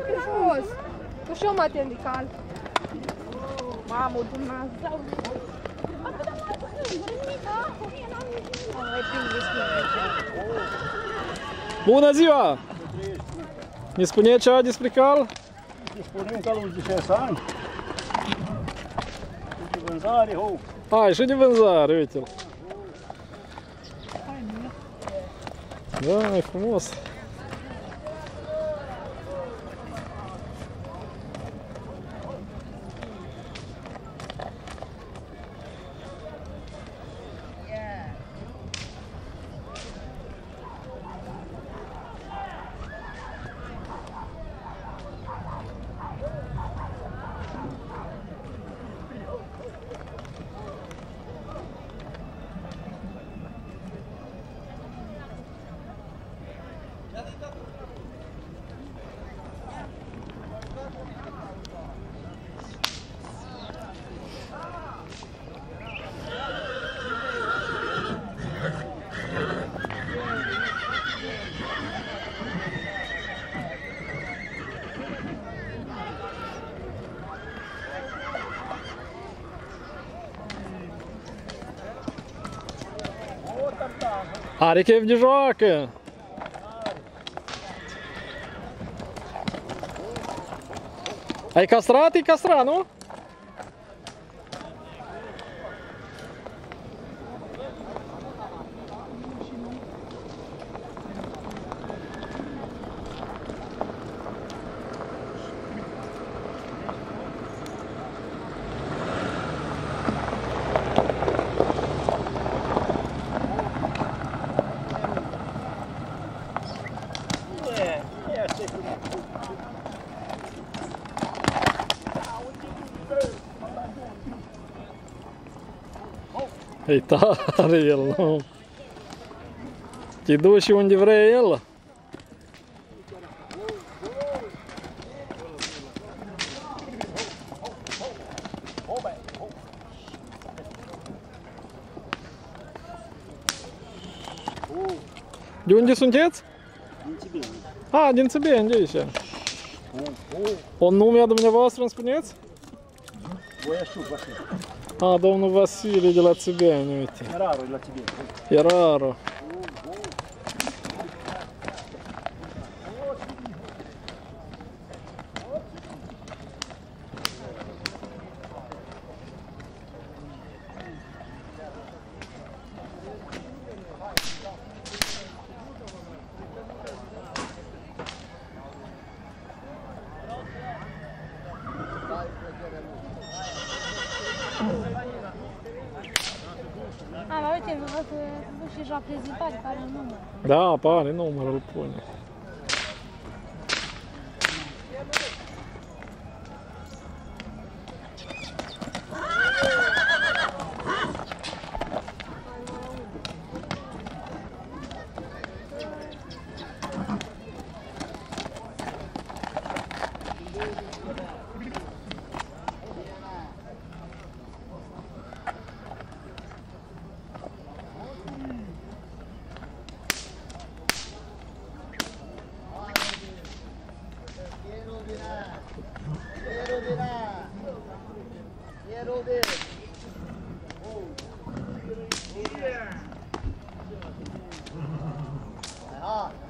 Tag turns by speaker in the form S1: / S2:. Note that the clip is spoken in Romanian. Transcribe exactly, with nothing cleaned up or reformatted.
S1: frumos! Cu și eu mă atent de cal. Mamă, Dumnezeu!
S2: Bună ziua! Ne spune ceva despre cal?
S3: Ne spunem calul de șase ani. De vânzare, ho!
S2: Hai, și de vânzare, uite-l. Da, e frumos. Are chef de joacă! Ai castrat? E castrat, nu? E tare el, nu? Te duci unde vrea el. De unde sunteți?
S3: Din Țibeni.
S2: Ah, din Țibeni, de aici. O nume a dumneavoastră îmi spuneți?
S3: Voiașuc, Vasile.
S2: A, domnul Vasile de la Țibeni, uite.
S3: E rarul de la Țibeni.
S2: E rarul.
S4: Ah, dar uite, văd că și joacă principal, care un număr.
S2: Da, apare numărul, pune.
S5: Ja.